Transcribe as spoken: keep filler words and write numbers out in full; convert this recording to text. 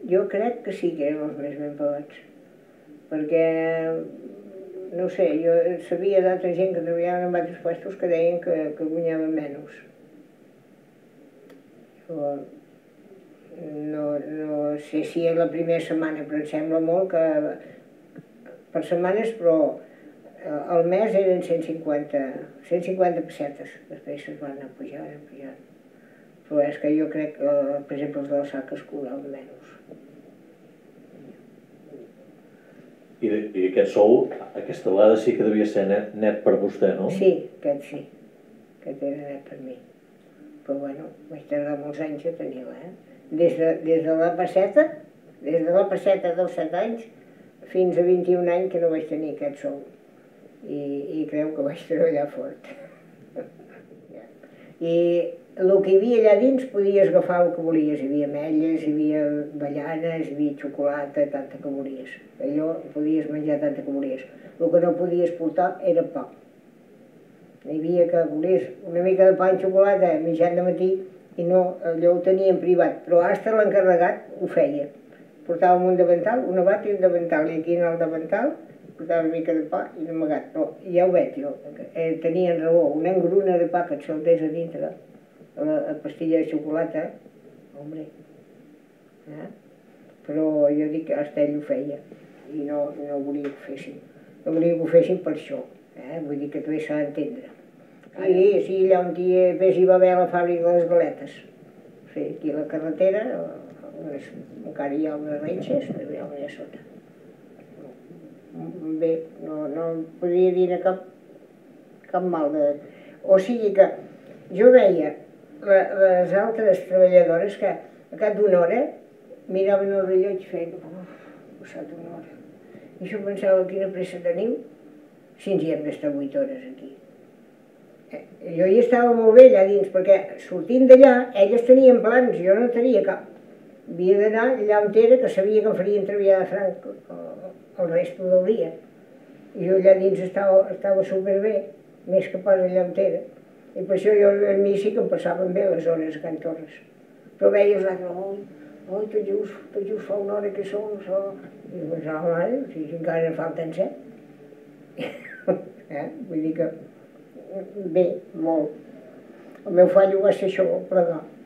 jo crec que sí que eren els més ben pagats, perquè, no sé, jo sabia d'altra gent que treballaven en altres puestos que deien que, que guanyaven menys. Jo no, no sé si és la primera setmana, però em sembla molt que per setmanes, però al mes eren cent cinquanta pessetes, després es van anar pujant, anar pujant. Però és que jo crec que, per exemple, els del sac es cobraven menys. I, I aquest sou, aquesta vegada sí que devia ser net, net per vostè, no? Sí, aquest sí, aquest era net per mi. Però bueno, vaig tardar molts anys a tenir-la, eh? Des de, des de la passeta, des de la passeta dels set anys fins a vint-i-un anys que no vaig tenir aquest sou. I, i creu que vaig treballar fort. I el que hi havia allà dins podies agafar el que volies. Hi havia ametlles, hi havia avellanes, hi havia xocolata, tanta que volies. Allò podies menjar tanta que volies. El que no podies portar era pa. Hi havia que volies una mica de pa amb xocolata mitjan de matí i no, allò ho tenia en privat, però hasta l'encarregat ho feia. Portàvem un davantal, una bata i un davantal, i aquí en el davantal portava una mica de pa i un amagat, però ja ho veig jo, eh, tenien raó, una engruna de pa que et saltés a dintre, la, la pastilla de xocolata, hombre, eh? Però jo dic que hasta ell ho feia i no, no volia que ho fessin, no volia que ho fessin per això, eh? Vull dir que també s'ha d'entendre. Sí, sí, allà on hi va haver la fàbrica de les galetes, sí, aquí a la carretera, unes, encara hi ha unes renxes, però hi ha una allà sota. Bé, no, no podria dir cap, cap mal de... O sigui que jo veia la, les altres treballadores que a cap d'una hora miraven el rellotge i feien uf, passat una hora. I jo pensava, quina pressa teniu si ens hi hem d'estar vuit hores aquí. Jo hi estava molt bé allà dins, perquè sortint d'allà, elles tenien plans, jo no tenia cap. Havia d'anar allà on era, que sabia que em farien treballar de franc el resto del dia. I jo allà dins estava, estava superbé, més que pas allà on era. I per això jo a mi sí que em passaven bé les hores a Can Torres. Però veies l'altre, oi, oi, tot just, tot just fa una hora que som, això... I jo pensava, mare, si encara en falten set. eh? Vull dir que, bé, molt. El meu fallo va ser això, plegar.